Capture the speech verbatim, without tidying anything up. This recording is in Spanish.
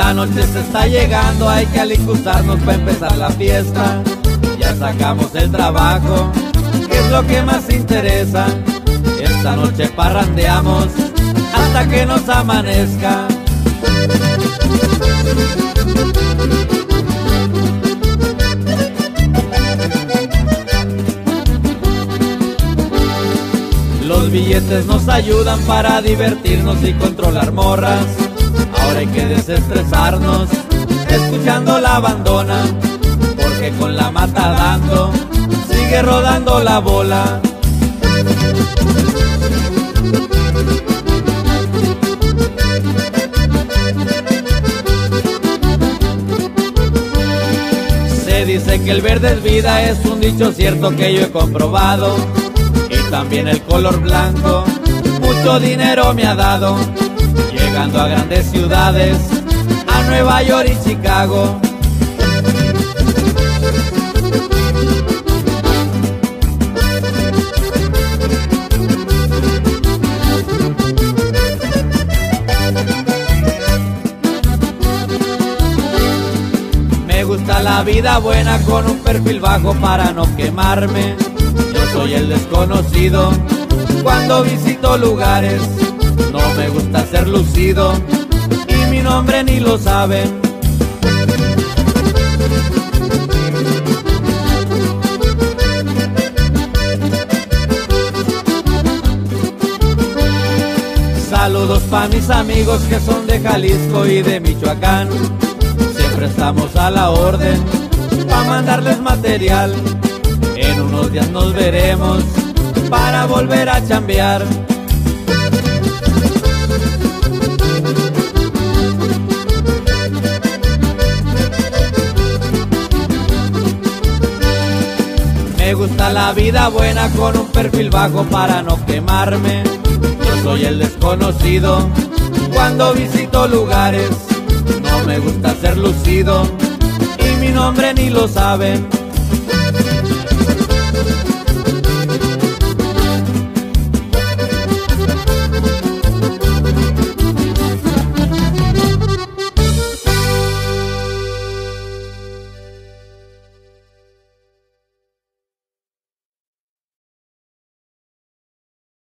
La noche se está llegando, hay que alistarnos para empezar la fiesta. Ya sacamos el trabajo, que es lo que más interesa. Esta noche parrandeamos hasta que nos amanezca. Los billetes nos ayudan para divertirnos y controlar morras. Ahora hay que desestresarnos escuchando la bandona, porque con la mata dando sigue rodando la bola. Se dice que el verde es vida, es un dicho cierto que yo he comprobado. Y también el color blanco mucho dinero me ha dado, llegando a grandes ciudades, a Nueva York y Chicago. Me gusta la vida buena con un perfil bajo para no quemarme. Yo soy el desconocido cuando visito lugares. No me gusta ser lucido y mi nombre ni lo saben. Saludos pa' mis amigos que son de Jalisco y de Michoacán. Siempre estamos a la orden pa' mandarles material. En unos días nos veremos para volver a chambear. Me gusta la vida buena con un perfil bajo para no quemarme. Yo soy el desconocido cuando visito lugares. No me gusta ser lucido y mi nombre ni lo saben.